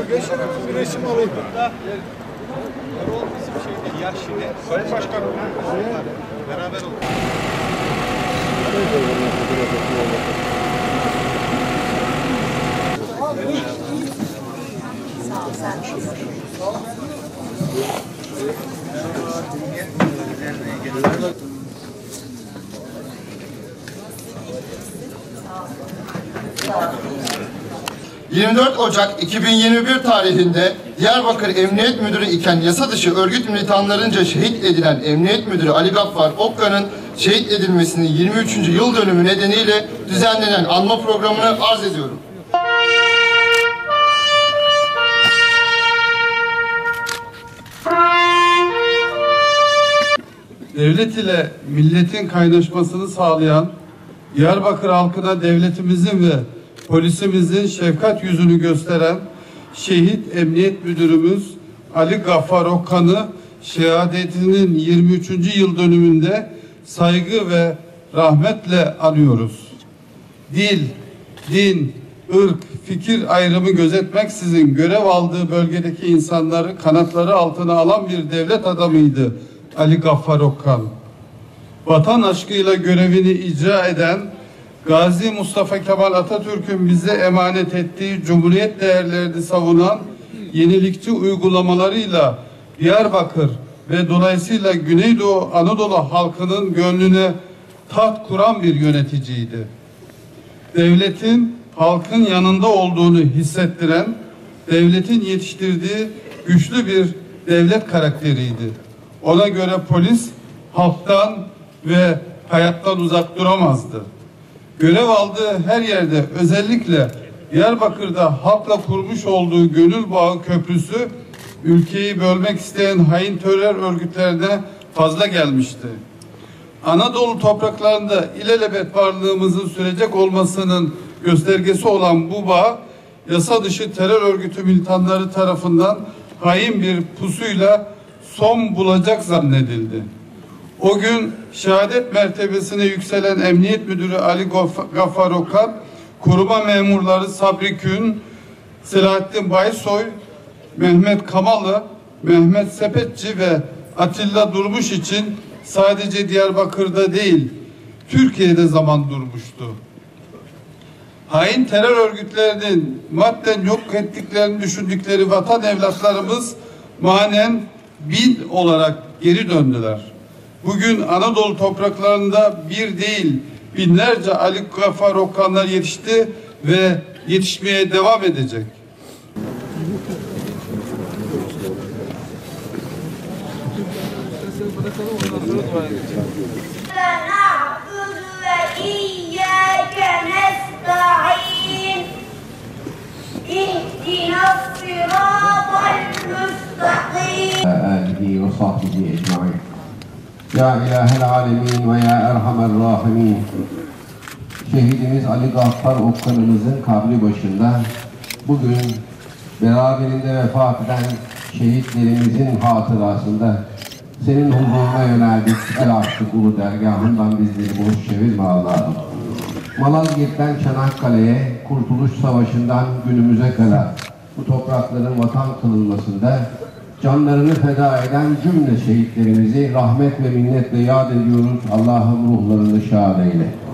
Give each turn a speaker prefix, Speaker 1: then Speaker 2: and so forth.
Speaker 1: Geçelim bir resim alayım.
Speaker 2: Erol bizim şeyde yaş yine. Sayın Başkanım. Beraber olduk.
Speaker 3: Sağ ol.
Speaker 4: 24 Ocak 2021 tarihinde Diyarbakır Emniyet Müdürü iken yasa dışı örgüt militanlarınca şehit edilen Emniyet Müdürü Ali Gaffar Okkan'ın şehit edilmesinin 23. yıl dönümü nedeniyle düzenlenen anma programını arz ediyorum.
Speaker 5: Devlet ile milletin kaynaşmasını sağlayan, Diyarbakır halkına devletimizin ve polisimizin şefkat yüzünü gösteren şehit emniyet müdürümüz Ali Gaffar Okkan'ı şehadetinin 23. yıl dönümünde saygı ve rahmetle anıyoruz. Dil, din, ırk, fikir ayrımı gözetmeksizin görev aldığı bölgedeki insanları kanatları altına alan bir devlet adamıydı Ali Gaffar Okkan. Vatan aşkıyla görevini icra eden Gazi Mustafa Kemal Atatürk'ün bize emanet ettiği Cumhuriyet değerlerini savunan yenilikçi uygulamalarıyla Diyarbakır ve dolayısıyla Güneydoğu Anadolu halkının gönlüne taht kuran bir yöneticiydi. Devletin halkın yanında olduğunu hissettiren, devletin yetiştirdiği güçlü bir devlet karakteriydi. Ona göre polis halktan ve hayattan uzak duramazdı. Görev aldığı her yerde, özellikle Diyarbakır'da halkla kurmuş olduğu gönül bağı köprüsü ülkeyi bölmek isteyen hain terör örgütlerine fazla gelmişti. Anadolu topraklarında ilelebet varlığımızın sürecek olmasının göstergesi olan bu bağ, yasa dışı terör örgütü militanları tarafından hain bir pusuyla son bulacak zannedildi. O gün şehadet mertebesine yükselen Emniyet Müdürü Ali Gaffar Okkan, koruma memurları Sabri Kün, Selahattin Baysoy, Mehmet Kamalı, Mehmet Sepetçi ve Atilla Durmuş için sadece Diyarbakır'da değil, Türkiye'de zaman durmuştu. Hain terör örgütlerinin madden yok ettiklerini düşündükleri vatan evlatlarımız manen bin olarak geri döndüler. Bugün Anadolu topraklarında bir değil binlerce Ali Gaffar Okkanlar yetişti ve yetişmeye devam edecek.
Speaker 6: Ya ilahel alemin ve ya erhamer rahimin. Şehidimiz Ali Gaffar Okkan'ımızın kabri başında bugün beraberinde vefat eden şehitlerimizin hatırasında senin huzuruna yöneldik. El açtık ulu dergahından bizleri boş çevirme Allah'ım. Malazgirt'ten Çanakkale'ye, Kurtuluş Savaşı'ndan günümüze kadar bu toprakların vatan kılınmasında canlarını feda eden cümle şehitlerimizi rahmet ve minnetle yad ediyoruz. Allah'ım ruhlarını şad eyle.